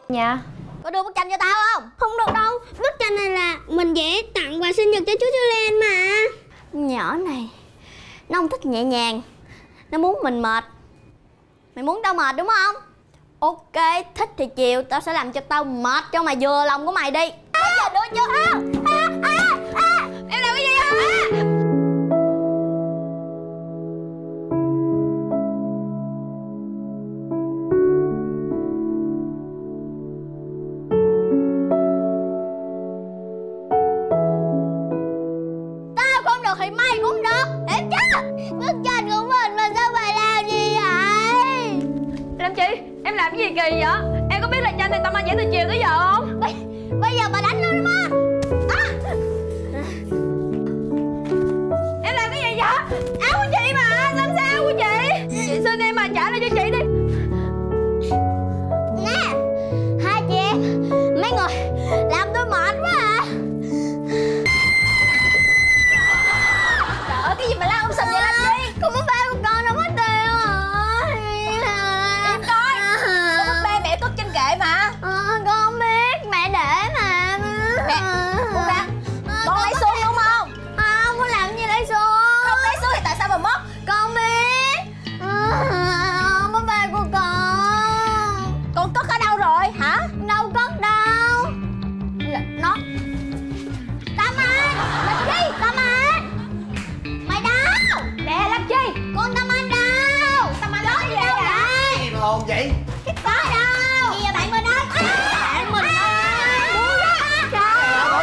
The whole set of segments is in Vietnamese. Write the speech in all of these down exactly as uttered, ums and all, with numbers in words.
Dạ. Có đưa bức tranh cho tao không? Không được đâu. Bức tranh này là mình vẽ tặng quà sinh nhật cho chú Julian mà. Nhỏ này nó không thích nhẹ nhàng, nó muốn mình mệt. Mày muốn tao mệt đúng không? Ok, thích thì chiều tao sẽ làm cho tao mệt cho mày vừa lòng của mày đi. Bây giờ đưa chưa? À, à, à, à. Em làm cái gì vậy? À. Tao không được thì mày cũng được, hiểu chưa? Bức tranh của mình mà sao mày làm gì vậy? Làm chi? Em làm cái gì kỳ vậy? Em có biết là tranh này tao mang vẽ từ chiều tới giờ không? Bây, bây giờ bà đánh nó đúng không? À. Em làm cái gì vậy? Áo của chị mà, làm sao áo của chị? Chị xin em mà trả lại cho chị đi. Nè, hai chị em, mấy người làm tôi mệt quá à. Trời ơi, cái gì mà la ông sầm vậy làm chi? Con búp bê của con đâu mất tiêu rồi. Em coi, con búp bê mẹ cất trên kệ mà. Ờ, con không biết, mẹ để mà. Mẹ, buông ra. Con lấy xuống đúng không? Không có làm gì lấy xuống. Không lấy xuống thì tại sao mà mất? Con biết. À, búp bê của con. Con cất ở đâu rồi hả? Đâu cất đâu. Nó Tâm Anh, Lịch Chi, Tâm Anh. Mày đâu? Nè, làm chi? Con Tâm Anh đâu? Tâm Anh nói gì vậy? Gì mà hồn vậy? Có đâu? Gì vậy bạn mình ơi? Bạn mình ơi. Buông ra. Trời ơi.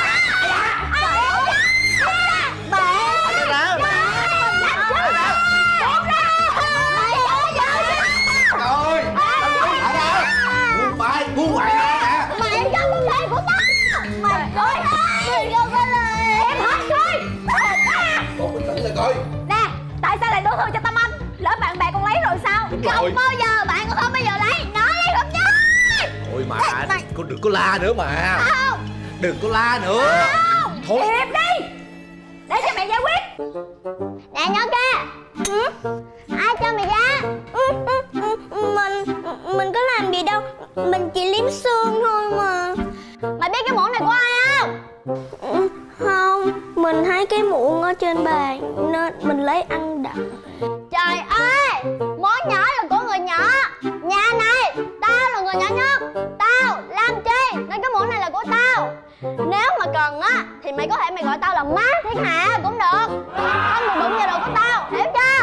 Rồi, lại đây. Buông bài, buông bài ra nè. Mày cho con gái của tao. Mày coi mày cho con lời. Em hết coi. Con bình tĩnh lại coi. Nè, tại sao lại đổ thừa cho Tâm Anh? Lỡ bạn bè con lấy rồi sao? Không bao giờ bạn cũng không bao giờ lấy. Nó lấy không nhớ. Ôi mà, con đừng có la nữa mà. Không. Đừng có la nữa. Không. Thôi. Im đi. Để cho mẹ giải quyết. Nè nhớ kia. Ừ? Ai cho mày ra? Ừ, ừ, ừ, Mình Mình có làm gì đâu. Mình chỉ liếm xương thôi mà. Mày biết cái muỗng này của ai không? Ừ, Không. Mình thấy cái muỗng ở trên bàn nên mình lấy ăn đặng. Trời ơi, món nhỏ là của người nhỏ. Nhà này, tao là người nhỏ nhất. Tao làm chi nên cái muỗng này là của tao. Nếu mà cần á thì mày có thể mày gọi tao là má thiên hạ cũng được. Không được đụng vào đồ của tao, hiểu chưa?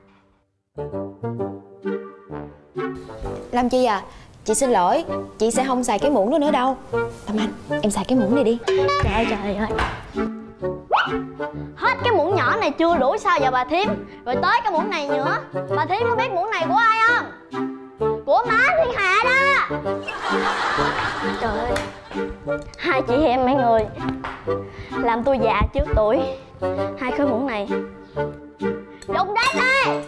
Làm chi à? Chị xin lỗi, chị sẽ không xài cái muỗng đó nữa đâu. Tâm Anh, em xài cái muỗng này đi. Trời ơi trời ơi. Hết cái muỗng nhỏ này chưa đủ sao giờ bà thím. Rồi tới cái muỗng này nữa. Bà thím có biết muỗng này của ai không? Của má thiên hạ đó. Trời ơi. Hai chị em mấy người làm tôi già trước tuổi. Hai cái muỗng này đụng đến đây.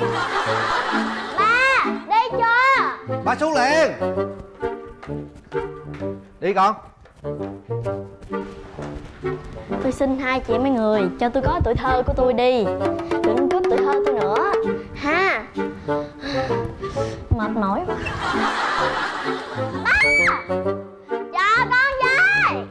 Ba, đi chưa? Ba xuống liền. Đi con. Tôi xin hai chị em mấy người cho tôi có tuổi thơ của tôi đi. Đừng cướp tuổi thơ tôi nữa ha. Mệt mỏi quá. Ba, chờ con với.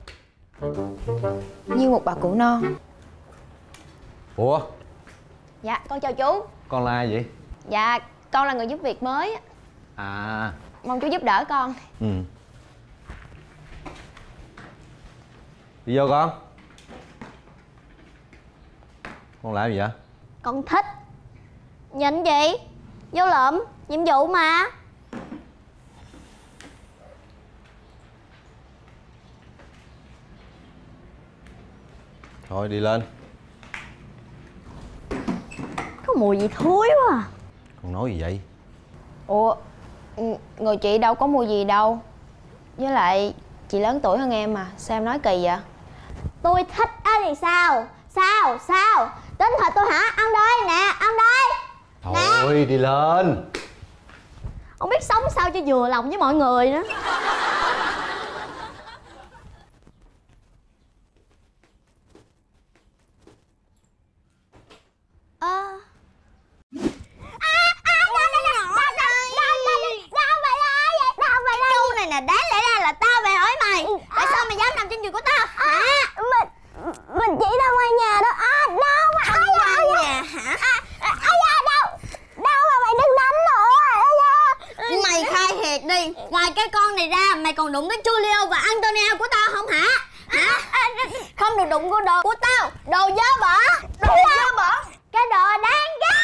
Như một bà cụ non. Ủa, Dạ, con chào chú. con la gì? Dạ, con là người giúp việc mới. À. Mong chú giúp đỡ con. Ừ. Đi vô con. Con làm gì vậy? Con thích. Nhìn gì? Vô lượm, nhiệm vụ mà. Thôi đi lên. Có mùi gì thối quá à. Con nói gì vậy? Ủa, người chị đâu có mua gì đâu. Với lại chị lớn tuổi hơn em mà, sao em nói kỳ vậy? Tôi thích á thì sao? Sao? Sao? Tính thật tôi hả? Ăn đây nè, ăn đây. Thôi đi lên. Không biết sống sao cho vừa lòng với mọi người nữa. Ơ cái con này ra, mày còn đụng tới Julio và Antonio của tao không hả? Hả? À, không được đụng của đồ của tao. Đồ dơ bẩn. Đồ dơ bẩn. Cái đồ đáng ghét.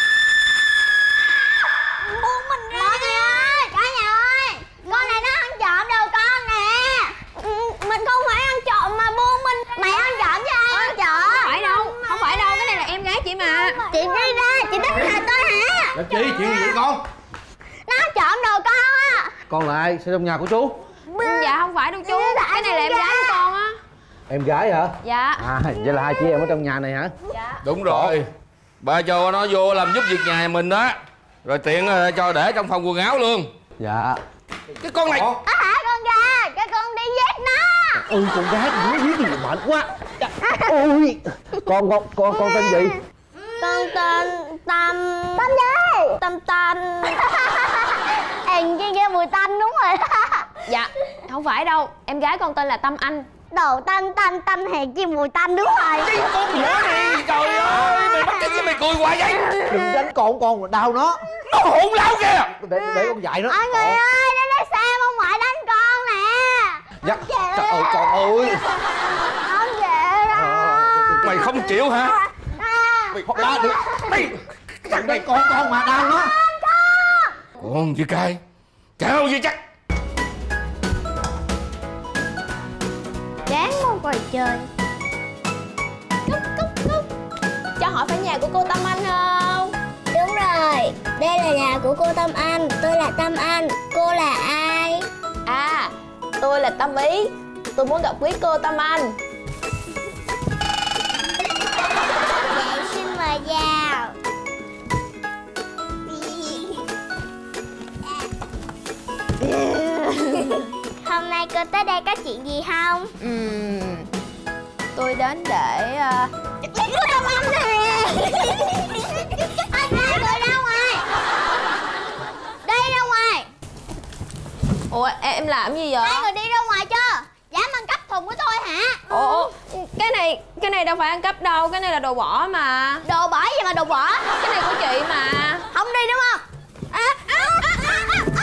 Buông mình ra. Mọi người ơi, cả nhà ơi, con này nó ăn trộm đồ con nè. Ừ, mình không phải ăn trộm mà buông mình. Mày ăn trộm chứ ai ăn trộm? Không phải đâu, không phải đâu, cái này là em gái chị mà. Chị đi ra, chị đánh hả tôi hả? Làm chi? Chuyện gì vậy con? Nó trộm đồ con á. Con là ai? Sao trong nhà của chú? Dạ không phải đâu chú, cái này là em gái của con á. Em gái hả? Dạ. À, vậy là hai chị em ở trong nhà này hả? Dạ. Đúng rồi. Ba cho nó vô làm giúp việc nhà mình đó. Rồi tiện cho để trong phòng quần áo luôn. Dạ. Cái con này. Á hả con ra, cái con đi giết nó. Ôi con gái con giết gì mệt quá. Ôi con con con con tên gì? Con tên Tâm. Tâm gì? Tâm Tâm. Em kia kia mùi tanh đúng rồi. Dạ, không phải đâu, em gái con tên là Tâm Anh. Đồ tanh tanh tanh hèn chi mùi tanh đúng rồi. Cái con nhỏ này, trời ơi, mày bắt cái gì mày cười hoài vậy? Đừng đánh con con đau nó. Nó hỗn láo kìa. Để để con dạy nó. Mọi người ơi, đến đây xem ông ngoại đánh con nè. Dạ. Trời ơi con ơi. Ông về đâu. Mày không chịu hả? Mày không đau được. Mày thằng này con con mà đau nó. Con gì cay, cháu gì chắc. Chán quá coi chơi. Cúp cúp cúp. Cho hỏi phải nhà của cô Tâm Anh không? Đúng rồi, đây là nhà của cô Tâm Anh. Tôi là Tâm Anh. Cô là ai? À, tôi là Tâm Ý. Tôi muốn gặp quý cô Tâm Anh. Dạ xin mời vào. Hôm nay cô tới đây có chuyện gì không? Ừm, tôi đến để uh... Cô Tâm Anh nè. Anh hai người ra ngoài. Đi ra ngoài. Ủa em, em làm gì vậy? Hai người đi ra ngoài chưa? Dám ăn cắp thùng của tôi hả? Ủa cái này cái này đâu phải ăn cắp đâu, cái này là đồ bỏ mà. Đồ bỏ gì mà đồ bỏ? Cái này của chị mà. Không đi đúng không? À, à, à, à, à, à.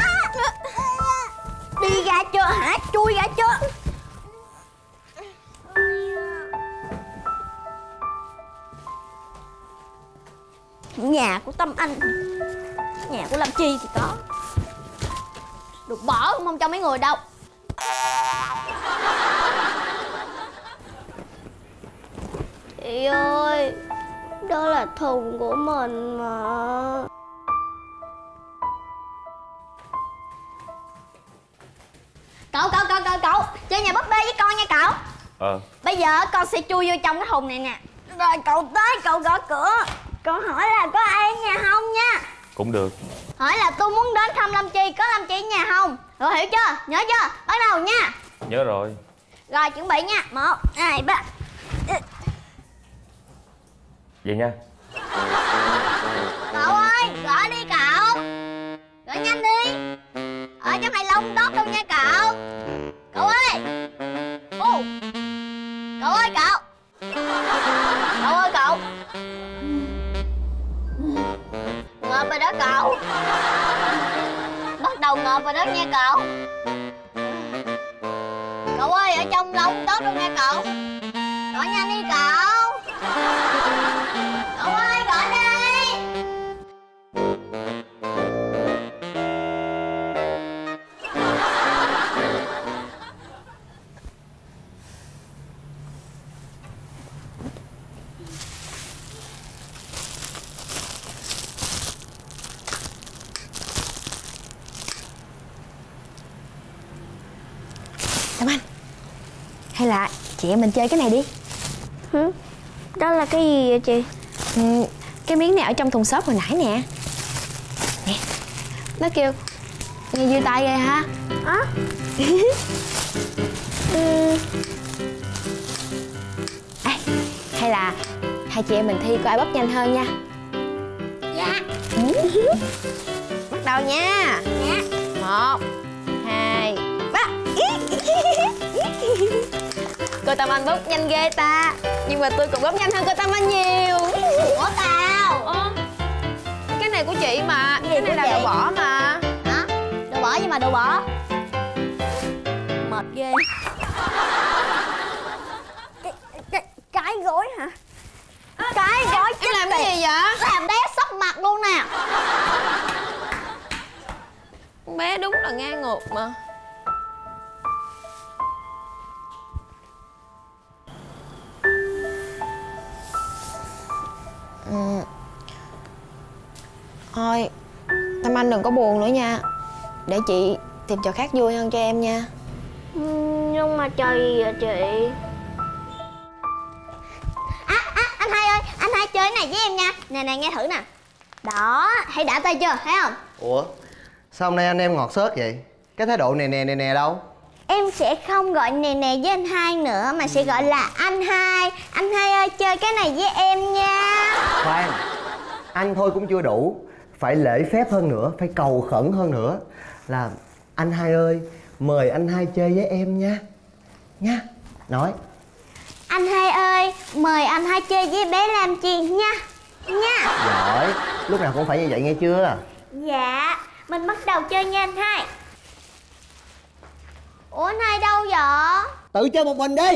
Đi ra chưa hả? Chui ra chưa? Nhà của Tâm Anh, nhà của Lâm Chi thì có. Được bỏ không mong cho mấy người đâu. Chị ơi, đó là thùng của mình mà. Cậu, cậu, cậu, cậu, cậu chơi nhà búp bê với con nha cậu. Ờ. Bây giờ con sẽ chui vô trong cái thùng này nè. Rồi cậu tới, cậu gõ cửa. Cậu hỏi là có ai ở nhà không nha. Cũng được. Hỏi là tôi muốn đến thăm Lâm Chi, có Lâm Chi ở nhà không? Rồi hiểu chưa? Nhớ chưa? Bắt đầu nha. Nhớ rồi. Rồi chuẩn bị nha. Một, hai, ba. Vậy nha. Cậu ơi, gõ đi cậu. Gõ nhanh đi. Ở trong này lông tốt đâu nha cậu. Cậu ơi. Ô. Cậu ơi cậu. Cậu ơi cậu. Ngợp rồi đó cậu. Bắt đầu ngợp rồi đó nha cậu. Cậu ơi, ở trong lông tốt đâu nha cậu. Gõ nhanh đi cậu. Cậu ơi, gõ đi. Tâm Anh, hay là chị em mình chơi cái này đi. Hử? Đó là cái gì vậy chị? Ừ, cái miếng này ở trong thùng xốp hồi nãy nè. Nè, nó kêu nghe vui tay ghê ha. Á? Ừ. Ê, hay là hai chị em mình thi coi ai bóp nhanh hơn nha. Dạ. Bắt đầu nha. Dạ. Một, hai, ba. Cô Tâm Anh bóp nhanh ghê ta. Nhưng mà tôi cũng bóp nhanh hơn cô Tâm Anh nhiều. Của tao. Ờ, cái này của chị mà. Cái Cái gì này của là đồ chị? bỏ mà. Hả? Đồ bỏ gì mà đồ bỏ? mệt ghê. Cái, cái, cái gối hả? À, cái gối em làm cái gì vậy? Làm té sấp mặt luôn nè. Con bé đúng là ngang ngược mà. Ừ. Thôi Tâm Anh đừng có buồn nữa nha. Để chị tìm trò khác vui hơn cho em nha. Ừ, nhưng mà trò gì vậy chị? À, à, anh hai ơi, anh hai chơi cái này với em nha. Nè nè nghe thử nè. Đó, thấy đã tay chưa, thấy không? Ủa sao hôm nay anh em ngọt xớt vậy? Cái thái độ nè nè nè nè đâu? Em sẽ không gọi nè nè với anh hai nữa, mà sẽ gọi là anh hai. Anh hai ơi, chơi cái này với em nha. Khoan, anh thôi cũng chưa đủ, phải lễ phép hơn nữa, phải cầu khẩn hơn nữa. Là anh hai ơi, mời anh hai chơi với em nha. Nha, nói. Anh hai ơi, mời anh hai chơi với bé Lam Chi nha. Nha. Giỏi, lúc nào cũng phải như vậy nghe chưa? Dạ, mình bắt đầu chơi nha anh hai. Ủa anh hai đâu vậy? Tự chơi một mình đi.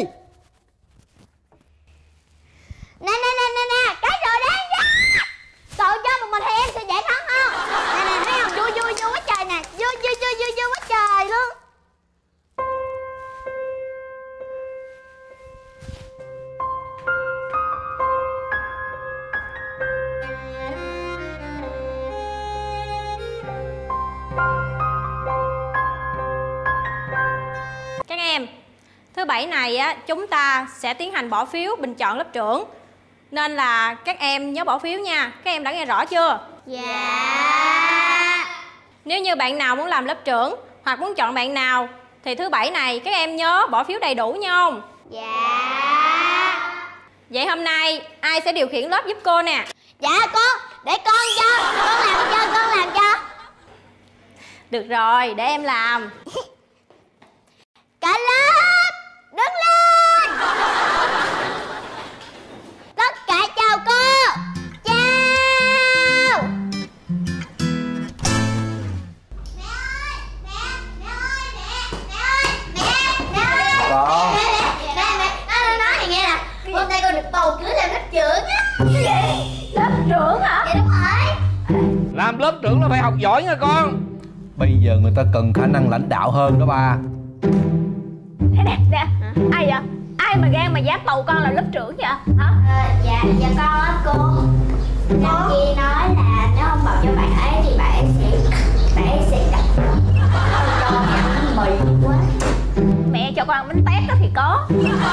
Nè nè nè nè nè, cái rồi đấy nha. Tự chơi một mình thì em sẽ giải thắng không? Nè nè, thấy không? Vui vui vui quá trời nè. Vui vui vui vui vui quá trời luôn. Các em, thứ bảy này á, chúng ta sẽ tiến hành bỏ phiếu bình chọn lớp trưởng. Nên là các em nhớ bỏ phiếu nha. Các em đã nghe rõ chưa? Dạ. Nếu như bạn nào muốn làm lớp trưởng hoặc muốn chọn bạn nào thì thứ bảy này các em nhớ bỏ phiếu đầy đủ nha không? Dạ. Vậy hôm nay ai sẽ điều khiển lớp giúp cô nè? Dạ con, để con cho. Con làm cho, con làm cho. Được rồi, để em làm. Cả lớp đứng lên. Tất cả chào cô. Chào. Mẹ ơi, mẹ, mẹ ơi, mẹ, mẹ ơi, mẹ, mẹ ơi. Con. Mẹ, mẹ, mẹ, mẹ, nói, nói này nghe nè. Hôm nay con được bầu cử làm lớp trưởng á. Cái gì? Lớp trưởng hả? Dạ đúng rồi. Làm lớp trưởng là phải học giỏi nha con. Bây giờ người ta cần khả năng lãnh đạo hơn đó ba. Nè, nè, ai vậy? Ai mà gan mà dám bầu con làm lớp trưởng vậy? Hả? À, dạ, dạ con á cô. Làm Chi nói là nếu không bầu cho bạn ấy thì bạn ấy sẽ bạn ấy sẽ gặp cho ăn mì quá. Mẹ cho con ăn bánh tét đó thì có.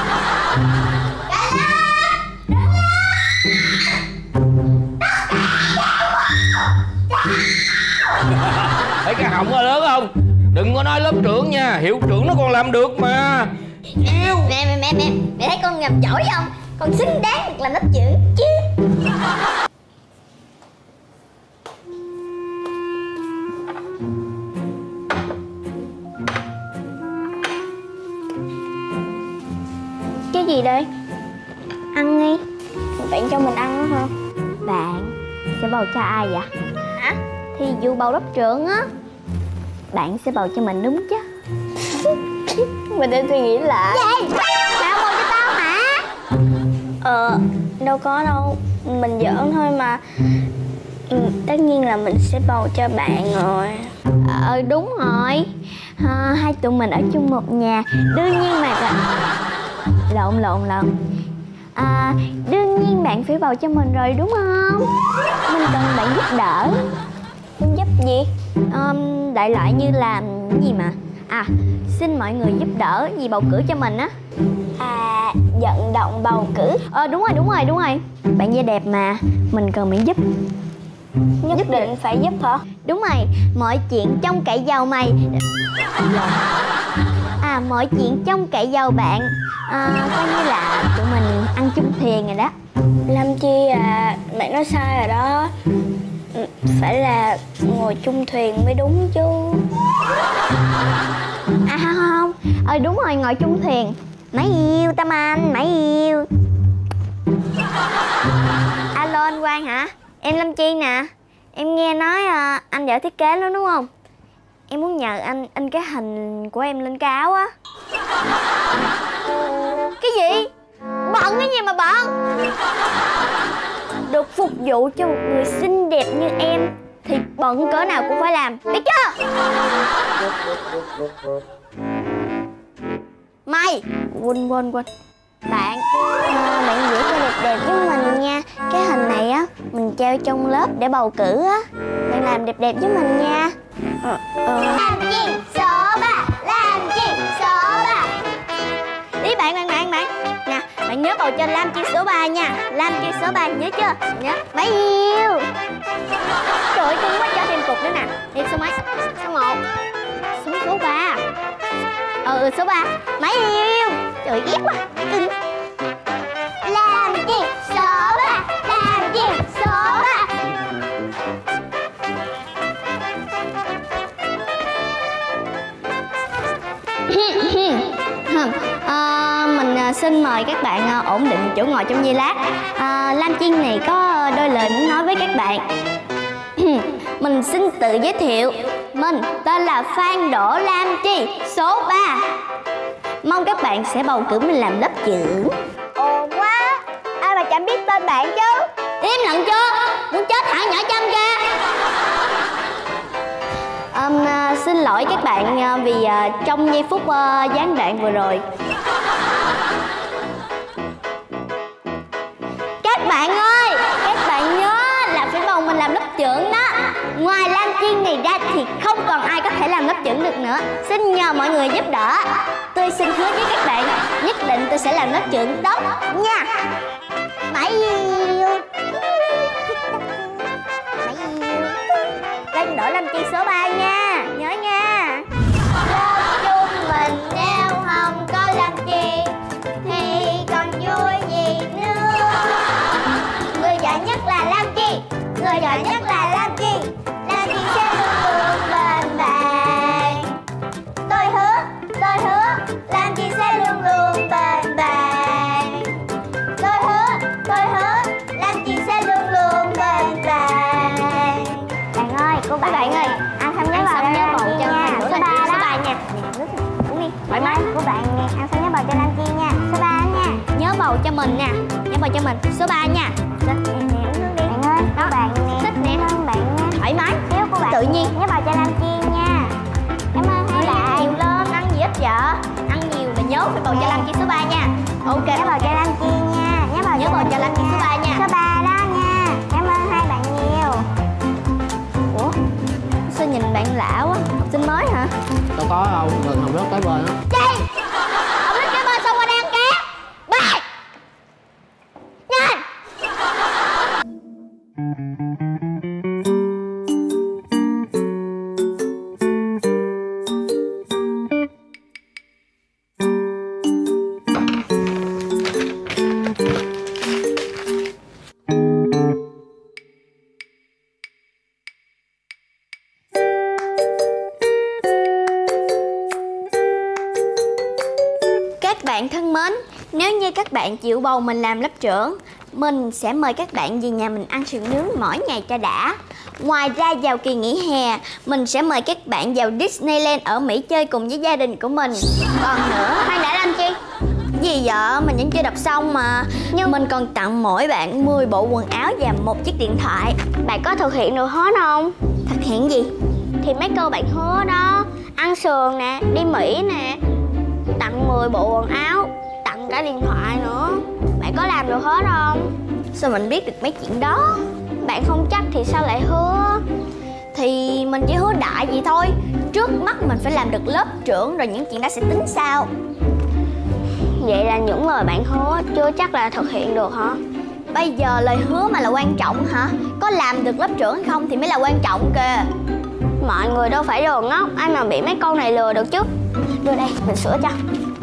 Cả lớp đứng Thấy cái họng nó lớn không? Đừng có nói lớp trưởng nha, hiệu trưởng nó còn làm được mà. Mẹ mẹ mẹ mẹ mẹ thấy con làm giỏi không? Con xứng đáng được làm lớp trưởng chứ. Cái gì đây? Ăn đi. Bạn cho mình ăn đó hả? Bạn sẽ bầu cho ai vậy? Hả? Thì dù bầu lớp trưởng á, bạn sẽ bầu cho mình đúng chứ? Mình đang suy nghĩ lại. Gì? Bạn bầu cho tao hả? Ờ, đâu có đâu. Mình giỡn thôi mà. Ừ, tất nhiên là mình sẽ bầu cho bạn rồi. Ờ đúng rồi. À, hai tụi mình ở chung một nhà, đương nhiên mà là... Lộn lộn lộn. À, đương nhiên bạn phải bầu cho mình rồi đúng không? Mình cần bạn giúp đỡ. Giúp gì? À, đại loại như là cái gì mà à xin mọi người giúp đỡ gì bầu cử cho mình á. À, vận động bầu cử. Ờ đúng rồi đúng rồi đúng rồi. Bạn da đẹp mà, mình cần bạn giúp. Nhất giúp định phải giúp hả? Đúng rồi, mọi chuyện trong cậy giàu mày. À, mọi chuyện trong cậy giàu bạn. À, coi như là tụi mình ăn chung thuyền rồi đó. Lam Chi à, bạn nói sai rồi đó. Phải là ngồi chung thuyền mới đúng chứ. À không không, ờ đúng rồi, ngồi chung thuyền. Mãi yêu Tâm Anh, mãi yêu. Alo anh Quang hả? Em Lam Chi nè. Em nghe nói à, anh giỏi thiết kế lắm đúng không? em muốn nhờ anh in cái hình của em lên cái áo á. Cái gì? Bận cái gì mà bận? Được phục vụ cho một người xinh đẹp như em thì bận cỡ nào cũng phải làm, biết chưa? Mày quên quên quên bạn, à, bạn vẽ cho đẹp đẹp với mình nha. Cái hình này á mình treo trong lớp để bầu cử á. Bạn làm đẹp đẹp với mình nha. ờ, ờ. Làm chi số ba, làm chi số ba. Đi bạn bạn bạn bạn nè, bạn nhớ bầu cho Lam Chi số ba nha. Lam Chi số ba nhớ chưa? Nhớ. Mấy yêu. Trời ơi cưng quá, cho thêm cục nữa nè. Đi số mấy? Số một. Số số ba. Ừ số ba. Mấy yêu. Trời ghét quá. Cưng. Làm chi số ba, làm chi số ba. À, mình xin mời các bạn ổn định chỗ ngồi trong giây lát. à, Lam Chiên này có đôi lời muốn nói với các bạn. Mình xin tự giới thiệu. Mình tên là Phan Đỗ Lam Chi, số ba. Mong các bạn sẽ bầu cử mình làm lớp trưởng. Ồ quá, ai mà chẳng biết tên bạn chứ. Im lặng chưa? Muốn chết hả nhỏ chăm kia. Um, uh, xin lỗi các bạn uh, vì uh, trong giây phút uh, gián đoạn vừa rồi. Các bạn ơi, các bạn nhớ là phải bầu mình làm lớp trưởng đó. Ngoài Lam Chiên này ra thì không còn ai có thể làm lớp trưởng được nữa. Xin nhờ mọi người giúp đỡ. Tôi xin hứa với các bạn, nhất định tôi sẽ làm lớp trưởng tốt nha. Mãi yêu. Lên đổi Lam Chi số ba nha, nhớ nha. Lớp chung mình nếu không có Lam Chi thì còn vui gì nữa. Người giỏi nhất là Lam Chi, người giỏi nhất là Lam Chi. Lam Chi sẽ luôn luôn bên bạn. Tôi hứa, tôi hứa Lam Chi sẽ luôn luôn bên bạn. Tôi hứa, tôi hứa Lam Chi sẽ luôn luôn bên bạn. Bạn ơi, cô bạn, bạn ơi, ăn xong nhớ vào nhớ bầu cho Lam Chi nha. Số ba nha. Uống đi, thoải mái. Của bạn nè, ăn xong nhớ bầu cho Lam Chi nha. Số ba nha. Nhớ bầu cho mình nè, nhớ bầu cho mình. Số ba nha. Thích nè, uống nước đi. Bạn ơi, của bạn nè. Thích nè, bạn nha. Thoải mái. Yêu của bạn. Tự nhiên. Nhớ bầu cho Lam Chi nha. Cảm ơn hai bạn. Ăn nhiều lên, ăn gì ít vậy? Ăn nhiều mà nhớ phải bầu cho Lam Chi số ba nha. Ok. Nhớ bầu cho Lam Chi nha. Nhớ bầu nhớ bầu cho Lam Chi số ba nha. Số ba đó nha. Cảm ơn hai bạn nhiều. Ủa? Sao nhìn bạn lạ quá? Học sinh mới hả? Đâu có đâu, gần học lớp tới bơi á. Chi? Học lớp tới bơi xong qua đây ăn ké. Bye. Nhanh. Các bạn thân mến, nếu như các bạn chịu bầu mình làm lớp trưởng, mình sẽ mời các bạn về nhà mình ăn sườn nướng mỗi ngày cho đã. Ngoài ra vào kỳ nghỉ hè, mình sẽ mời các bạn vào Disneyland ở Mỹ chơi cùng với gia đình của mình. Còn nữa, khoan đã Lam Chi. Gì vậy? Mình vẫn chưa đọc xong mà. Nhưng mình còn tặng mỗi bạn mười bộ quần áo và một chiếc điện thoại. Bạn có thực hiện được hết không? Thực hiện gì? Thì mấy câu bạn hứa đó. Ăn sườn nè, đi Mỹ nè, tặng mười bộ quần áo, tặng cả điện thoại nữa. Bạn có làm được hết không? Sao mình biết được mấy chuyện đó? Bạn không chắc thì sao lại hứa? Thì mình chỉ hứa đại vậy thôi. Trước mắt mình phải làm được lớp trưởng, rồi những chuyện đó sẽ tính sau. Vậy là những lời bạn hứa chưa chắc là thực hiện được hả? Bây giờ lời hứa mà là quan trọng hả? Có làm được lớp trưởng hay không thì mới là quan trọng kìa. Mọi người đâu phải đồ ngốc, ai mà bị mấy câu này lừa được chứ. Đưa đây, mình sửa cho.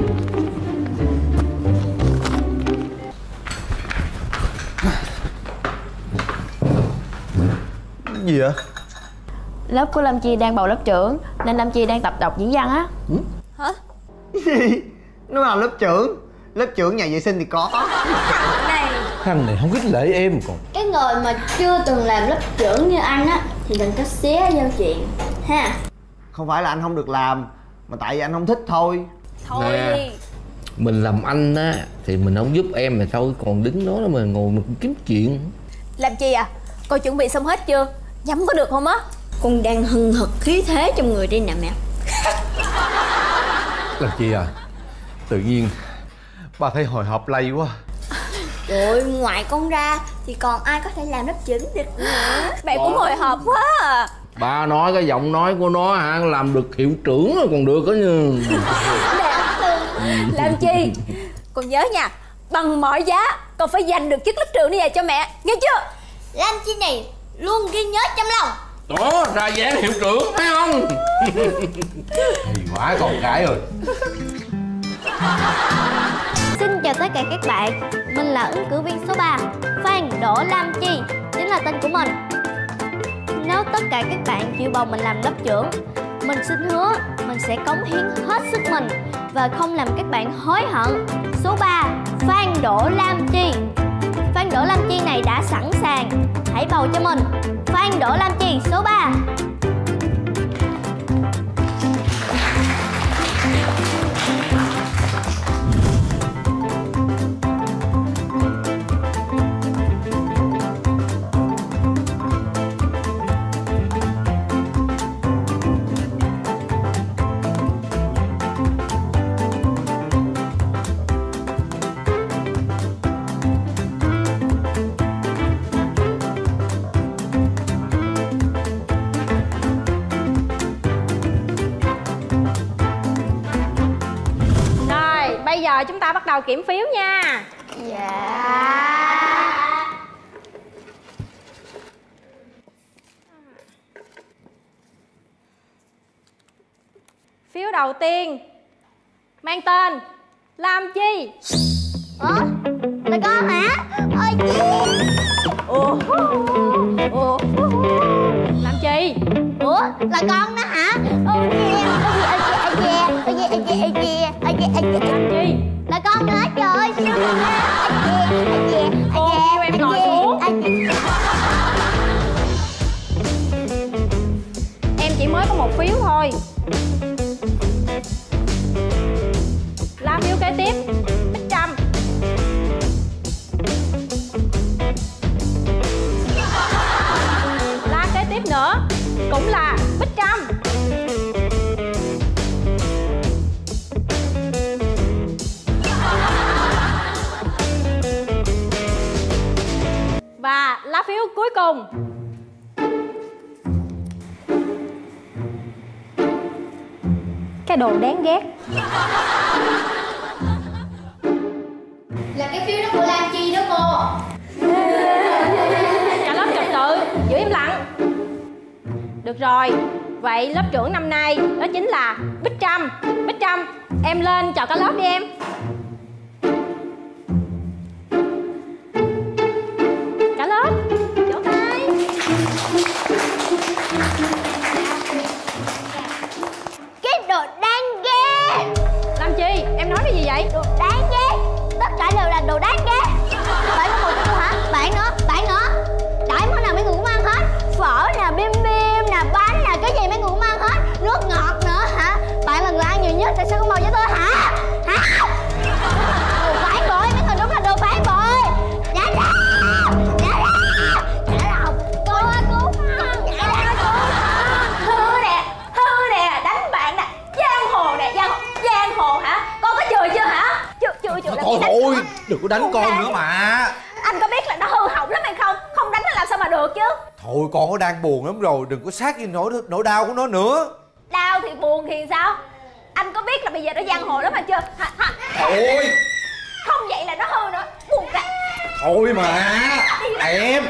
Gì vậy? Lớp của Lam Chi đang bầu lớp trưởng nên Lam Chi đang tập đọc diễn văn á. Ừ? Hả? Gì? Nó là lớp trưởng. Lớp trưởng nhà vệ sinh thì có. Này, thằng này không biết lễ em còn. Cái người mà chưa từng làm lớp trưởng như anh á thì đừng có xé vô chuyện ha. Không phải là anh không được làm, mà tại vì anh không thích thôi. Thôi Nè, đi. mình làm anh á thì mình không giúp em mà thôi, còn đứng đó mà ngồi mình kiếm chuyện. Làm chi à? Cô chuẩn bị xong hết chưa? Nhắm có được không á? Con đang hừng hực khí thế trong người đây nè mẹ. Làm chi à? Tự nhiên ba thấy hồi hộp lây quá. Trời ơi, ngoài con ra thì còn ai có thể làm lớp trưởng được nữa. Mẹ cũng hồi hộp quá à. Ba nói cái giọng nói của nó hả, làm được hiệu trưởng rồi còn được đó như. Làm chi? Con nhớ nha, bằng mọi giá con phải giành được chức lớp trưởng này về cho mẹ, nghe chưa? Lam Chi này luôn ghi nhớ trong lòng. Đó, ra dáng hiệu trưởng thấy không? Hay quá con gái ơi. Xin chào tất cả các bạn, mình là ứng cử viên số ba, Phan Đỗ Lam Chi, chính là tên của mình. Nếu tất cả các bạn chịu bầu mình làm lớp trưởng, mình xin hứa mình sẽ cống hiến hết sức mình và không làm các bạn hối hận. Số ba, Phan Đỗ Lam Chi. Phan Đỗ Lam Chi này đã sẵn sàng, hãy bầu cho mình Phan Đỗ Lam Chi số ba. Bây giờ chúng ta bắt đầu kiểm phiếu nha. Dạ. Phiếu đầu tiên mang tên Lam Chi. Ủa? Là con hả? Ôi chi. Ủa? Ủa? Lam Chi. Ủa? Là con đó hả? Ôi chi. Ôi chi. Ôi chi. Ôi chi. Ôi chi. Ôi chi. Ôi chi. Lam Chi. Là con nữa trời ơi. Siêu quá. Ôi chi. Ôi chi. Cô kêu em ngồi xuống. Em chỉ mới có một phiếu thôi. Lá phiếu kế tiếp Bích Trâm. Lá kế tiếp nữa cũng là Bích Trâm. Và lá phiếu cuối cùng cái đồ đáng ghét là cái phiếu đó của Lam Chi đó cô. cả lớp trật tự giữ im lặng. Được rồi, vậy lớp trưởng năm nay đó chính là Bích Trâm. Bích Trâm, em lên chào cả lớp đi em. Cả lớp vỗ tay. Cái đồ đáng ghét. Làm chi? Em nói cái gì vậy? Đồ đáng ghét. Tất cả đều là đồ đáng ghét. Bạn có một cho tôi hả? Bạn nữa, bạn nữa. Đãi món nào mấy người cũng ăn hết. Phở nè, bim bim nè, bánh nè, cái gì mấy người cũng ăn hết. Nước ngọt nữa hả? Bạn là người ăn nhiều nhất, tại sao không bầu cho tôi hả? Hả? Đồ phản bội, mấy người đúng là đồ phản bội. Nhả ra. Nhả ra. Nhả ra. Cô ơi, cô. Nhả ra cô. Hư nè, hư nè, đánh bạn nè. Giang hồ nè, giang hồ. Giang hồ hả? Con có chừa chưa hả? Chưa, chưa, chưa. Thôi thôi, đừng có đánh con nữa mà. Anh có biết là nó hư hỏng lắm hay không? Không đánh nó làm sao mà được chứ? Thôi con nó đang buồn lắm rồi, đừng có sát với nỗi nỗi đau của nó nữa. Đau thì buồn thì sao? Anh có biết là bây giờ nó giang hồ lắm mà chưa? Hả? Hả? Thôi. Không vậy là nó hư nữa. Buồn ra. Thôi mà. Em.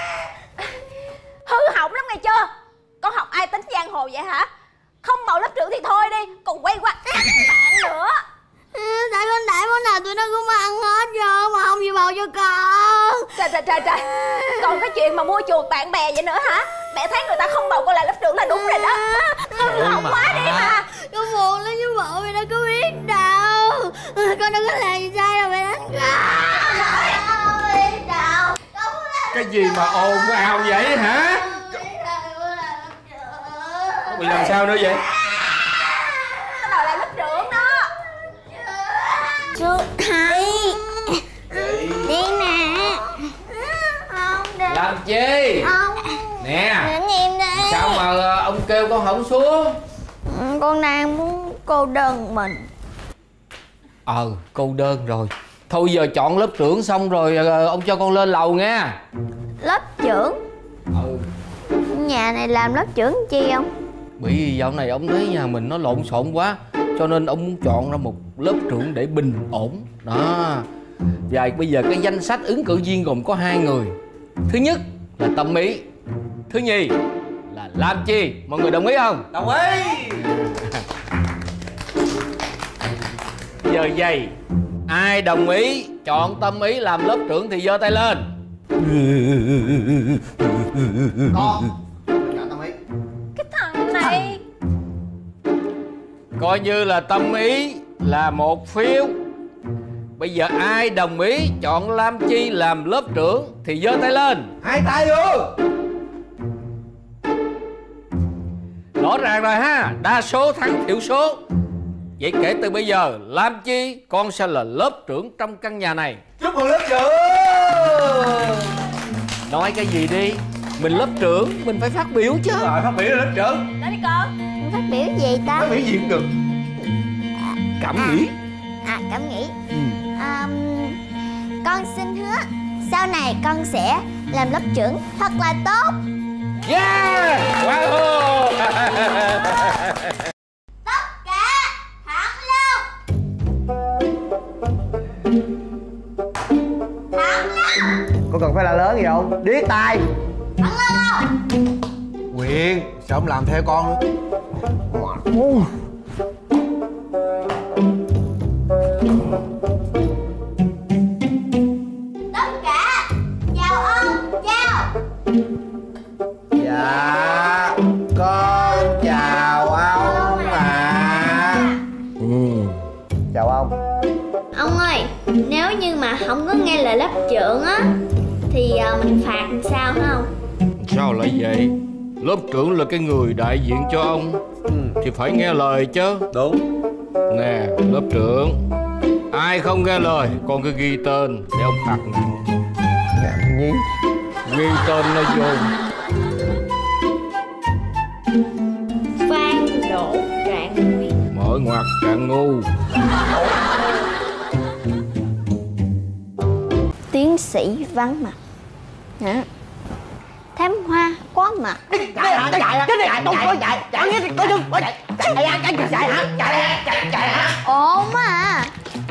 Hư hỏng lắm nghe chưa? Con học ai tính giang hồ vậy hả? Không bầu lớp trưởng thì thôi đi, còn quay qua ác bạn nữa. Tại con đãi món nào tụi nó cũng ăn hết rồi mà không chịu bầu cho con. Trời trời trời trời. Còn cái chuyện mà mua chuộc bạn bè vậy nữa hả? Mẹ thấy người ta không bầu con là lớp trưởng là đúng rồi đó. Hư hỏng quá đi mà. Con buồn lắm chứ bộ mày đâu có biết đâu. Con đâu có làm gì sai đâu mày đánh con. Không biết đâu. Cái gì mà ồn ào vậy hả? Bị làm sao nữa vậy? Nó đòi làm lớp trưởng đó. Chú Hai đi nè. Không được. Làm chi? Không. Nè. Để em đi. Sao mà ông kêu con không xuống? Con đang muốn cô đơn mình. Ờ, cô đơn rồi. Thôi giờ chọn lớp trưởng xong rồi ông cho con lên lầu nha. Lớp trưởng? Ừ. Nhà này làm lớp trưởng chi không? Bởi vì dạo này ông thấy nhà mình nó lộn xộn quá, cho nên ông muốn chọn ra một lớp trưởng để bình ổn. Đó. Và bây giờ cái danh sách ứng cử viên gồm có hai người. Thứ nhất là Tâm Ý. Thứ nhì là Lam Chi. Mọi người đồng ý không? Đồng ý. Giờ vậy, ai đồng ý chọn Tâm Ý làm lớp trưởng thì giơ tay lên. Con chọn Tâm Ý. Cái thằng này. Coi như là Tâm Ý là một phiếu. Bây giờ ai đồng ý chọn Lam Chi làm lớp trưởng thì giơ tay lên. Hai tay luôn. Rõ ràng rồi ha, đa số thắng thiểu số. Vậy kể từ bây giờ, Lam Chi con sẽ là lớp trưởng trong căn nhà này. Chúc mừng lớp trưởng. Nói cái gì đi, mình lớp trưởng, mình phải phát biểu chứ. Rồi, phát biểu là lớp trưởng. Nói đi con. Phát biểu gì ta? Phát biểu gì cũng được. Cảm nghĩ. À, cảm nghĩ. Ừ. À, con xin hứa sau này con sẽ làm lớp trưởng thật là tốt. Yeah! Wow! Tất cả thẳng lưng. Thẳng lưng. Con cần phải la lớn gì không? Điếc tai. Thẳng lưng không? Quyền, sao không làm theo con nữa? Tất cả chào ông, chào. Dạ, con chào ông ạ. Ừ. Chào ông. Ông ơi, nếu như mà không có nghe lời lớp trưởng á thì uh, mình phạt làm sao hả ông? Sao lại vậy? Lớp trưởng là cái người đại diện cho ông, ừ, thì phải nghe lời chứ. Đúng. Nè, lớp trưởng, ai không nghe lời con cứ ghi tên để ông phạt nặng. Ngạc nhiên. Ghi tên nó vô. Phan Đỗ Trạng Nguyên. Mở ngoặc Trạng Ngu. Tiến sĩ vắng mặt. Hả? Thám hoa có mặt. Chạy hả? Chạy hả? Cái này không có chạy. Chạy hết có chứ. Chạy chạy chạy chạy hả? Chạy chạy chạy hả? Ổn à.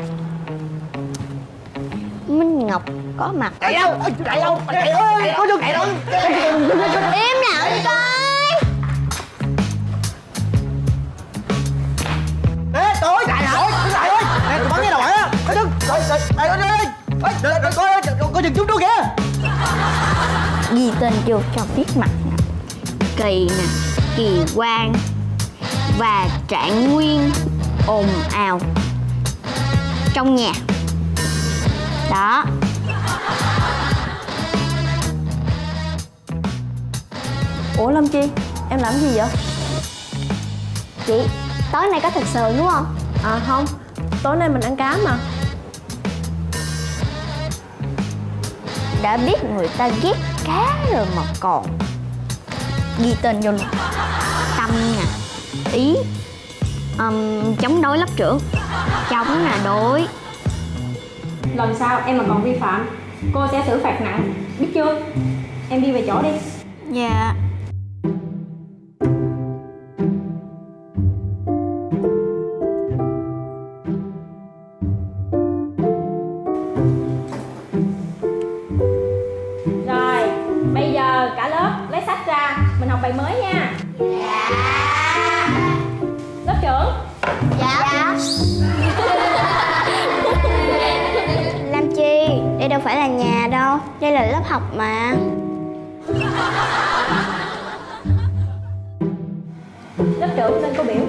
Minh Ngọc có mặt. Chạy đâu? Chạy đâu? Chạy ơi, có chứ. Chạy đâu? Im lặng đi coi. Ê, tối chạy hả? Chạy ơi. Nè, tụi bắn cái đầu á. Có chứ. Rồi, rồi, đây đây đây. Ê, đợi coi coi chừng chút nữa kìa. Ghi tên vô cho biết mặt nè. Kỳ nè, Kỳ Quang và Trạng Nguyên ồn ào trong nhà. Đó. Ủa Lâm Chi, em làm gì vậy? Chị, tối nay có thực sự đúng không? À không, tối nay mình ăn cá mà. Đã biết người ta ghét cá rồi mà còn ghi tên vô luôn. Tâm nè, Ý, um, chống đối lớp trưởng. Chống là đối. Lần sau em mà còn vi phạm, cô sẽ xử phạt nặng, biết chưa? Em đi về chỗ đi. Dạ. Rồi, bây giờ cả lớp lấy sách ra, mình học bài mới nha. Dạ. Lớp trưởng. Dạ. Lam Chi, đây đâu phải là nhà đâu, đây là lớp học mà. Lớp trưởng lên cô biểu.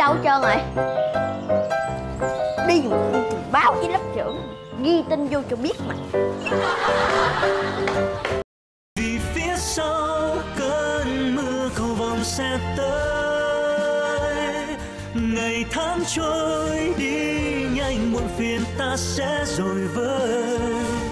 đâu hết trơn rồi. Đi báo với lớp trưởng, ghi tin vô cho biết mà. Vì phía sau cơn mưa cầu vồng sẽ tới, ngày tháng trôi đi nhanh muộn phiền ta sẽ rồi vơi.